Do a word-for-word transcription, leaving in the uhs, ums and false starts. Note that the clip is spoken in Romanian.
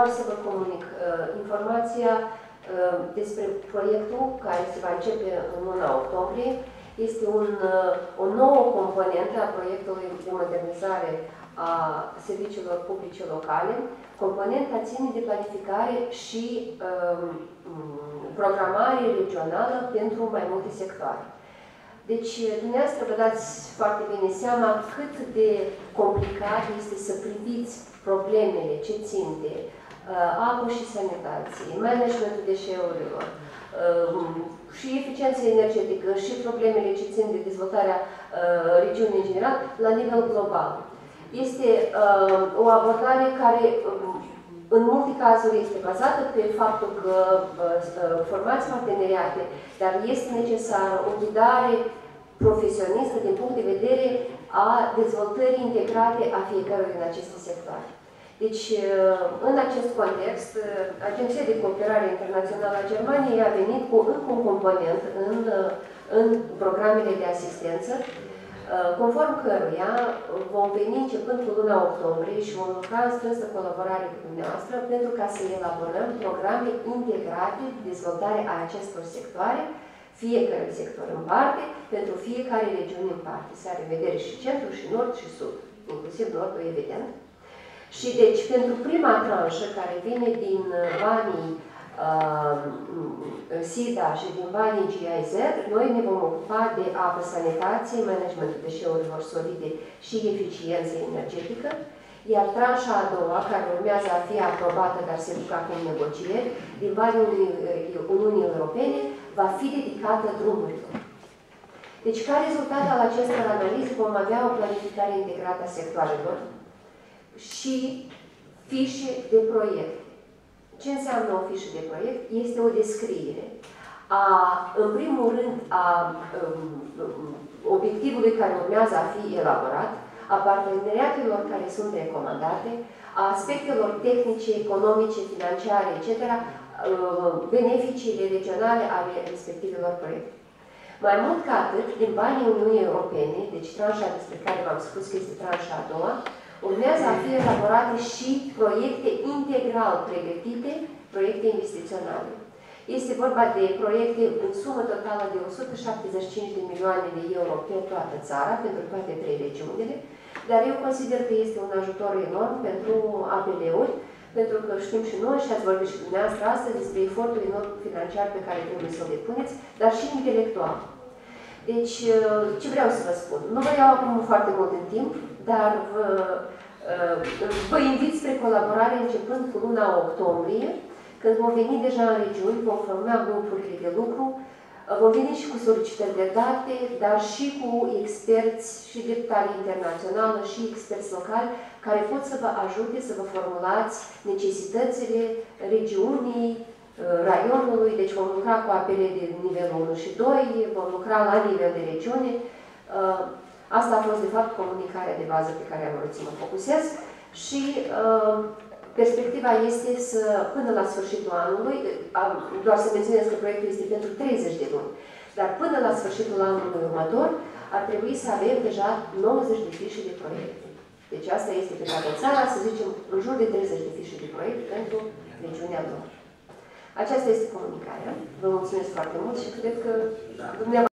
Vreau să vă comunic uh, informația uh, despre proiectul care se va începe în luna octombrie. Este un, uh, o nouă componentă a proiectului de modernizare a serviciilor publice locale. Componenta ține de planificare și uh, programare regională pentru mai multe sectoare. Deci, dumneavoastră vă dați foarte bine seama cât de complicat este să priviți problemele ce țin de uh, apă și sanitație, managementul deșeurilor, uh, și eficiență energetică, și problemele ce țin de dezvoltarea uh, regiunii în general, la nivel global. Este uh, o abordare care, uh, în multe cazuri, este bazată pe faptul că uh, formați parteneriate, dar este necesară o ghidare profesionistă din punct de vedere a dezvoltării integrate a fiecărui din aceste sectoare. Deci, în acest context, Agenția de Cooperare Internațională a Germaniei a venit cu încă un component în, în programele de asistență, conform căruia vom veni începând cu luna octombrie și vom lucra în strânsă colaborare cu dumneavoastră pentru ca să elaborăm programe integrate de dezvoltare a acestor sectoare, fiecare sector în parte, pentru fiecare regiune în parte. Se are în vedere și centru, și nord, și sud, inclusiv nordul, evident. Și deci, pentru prima tranșă, care vine din banii uh, SIDA și din banii G I Z, noi ne vom ocupa de apă, sanitație, managementul deșeurilor solide și eficiență energetică, iar tranșa a doua, care urmează a fi aprobată, dar se duc acum negocieri, din banii Uniunii Europene, va fi dedicată drumurilor. Deci, ca rezultat al acestor analize, vom avea o planificare integrată a sectoarelor și fișe de proiect. Ce înseamnă o fișă de proiect? Este o descriere a, în primul rând, a um, obiectivului care urmează a fi elaborat, a parteneriatelor care sunt recomandate, a aspectelor tehnice, economice, financiare, et cetera, beneficiile regionale ale respectivelor proiecte. Mai mult ca atât, din banii Uniunii Europene, deci tranșa despre care v-am spus că este tranșa a doua, urmează a fi elaborate și proiecte integral pregătite, proiecte investiționale. Este vorba de proiecte în sumă totală de o sută șaptezeci și cinci de milioane de euro pe toată țara, pentru toate trei regiunile, dar eu consider că este un ajutor enorm pentru A P L-uri, pentru că știm și noi, și ați vorbit și dumneavoastră astăzi, despre efortul enorm financiar pe care trebuie să-l depuneți, dar și intelectual. Deci, ce vreau să vă spun? Nu vă iau acum foarte mult în timp, dar vă, vă invit spre colaborare începând cu luna octombrie, când vom veni deja în regiuni, vom forma grupurile de lucru, vom veni și cu solicitări de date, dar și cu experți și de tare internațională și experți locali, care pot să vă ajute să vă formulați necesitățile regiunii, raionului. Deci vom lucra cu apele de nivelul unu și doi, vom lucra la nivel de regiune. Asta a fost, de fapt, comunicarea de bază pe care am vrut să mă focusez și perspectiva este să, până la sfârșitul anului, doar să menționez că proiectul este pentru treizeci de luni, dar până la sfârșitul anului următor ar trebui să avem deja nouăzeci de fișe de proiecte. Deci asta este pe toată țara, să zicem, în jur de treizeci de fișe de proiecte pentru regiunea lor. Aceasta este comunicarea. Vă mulțumesc foarte mult și cred că dumneavoastră